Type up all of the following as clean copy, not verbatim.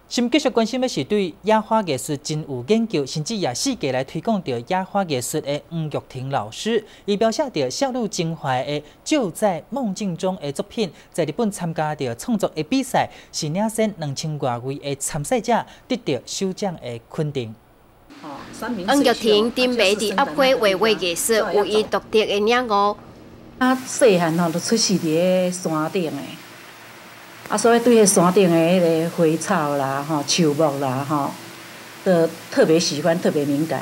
新继续关心的是对野花艺术真有研究，甚至也世界来推广着野花艺术的黄玉婷老师，伊描写着少女情怀的就在梦境中的作品，在日本参加着创作的比赛，是领先2000多位的参赛者，得到首奖的肯定。 黄玉婷顶卖伫压花画画艺术有伊独特的领悟。 啊，细汉就出世伫个山顶的。 所以对迄山顶的迄个花草啦、树木啦、都特别喜欢，特别敏感。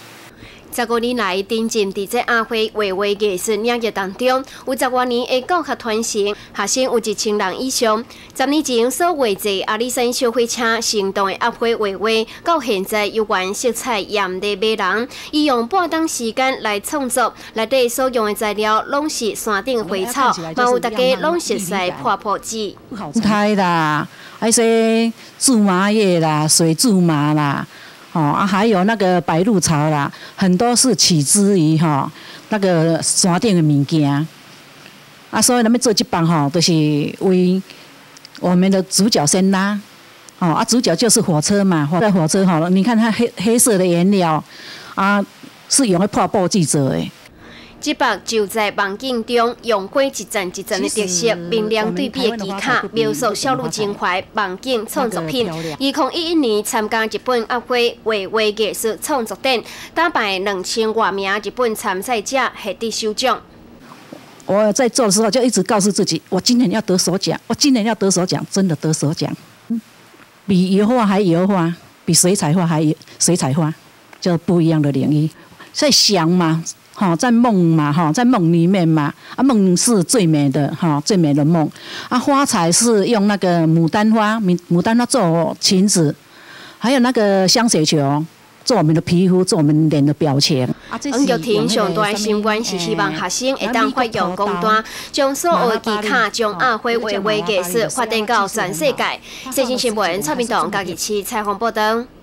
15年来，沉浸伫这亚花画画艺术领域当中，有10多年的教学传承，学生有1000人以上。10年前所画制阿里山小火车行动的亚花画画，到现在犹原色彩艳丽迷人。伊用半冬时间来创作，内底所用的材料拢是山顶花草，嘛有大家拢熟悉破破纸。 苔啦，还些苎麻叶啦、水苎麻啦。 还有那个白鹭草啦，很多是取之于那个山顶的物件。所以咱们做这帮都是为我们的主角先拉。主角就是火车嘛，火车你看它黑色的颜料，是用来破布记者的。 这幅就在梦境中，用花一层一层的特色，明亮对比的技巧，描述少女情怀梦境创作品。2011年参加日本压花画画艺术创作展，打败2000多名日本参赛者，获得首奖。 我在做的时候就一直告诉自己，我今年要得首奖，我今年要得首奖，真的得首奖。比油画还油画，比水彩画还水彩画，就不一样的领域，在想嘛。 在梦嘛，在梦里面嘛，梦是最美的，最美的梦。花材是用那个牡丹花做裙子，还有那个香水球做我们的皮肤，做我们脸的表情。 黄玉婷上大的心愿是希望学生会当发扬光大，将所有的技巧，将亚花画画艺术发展到全世界。《世新新闻》蔡明栋嘉义市采访报道。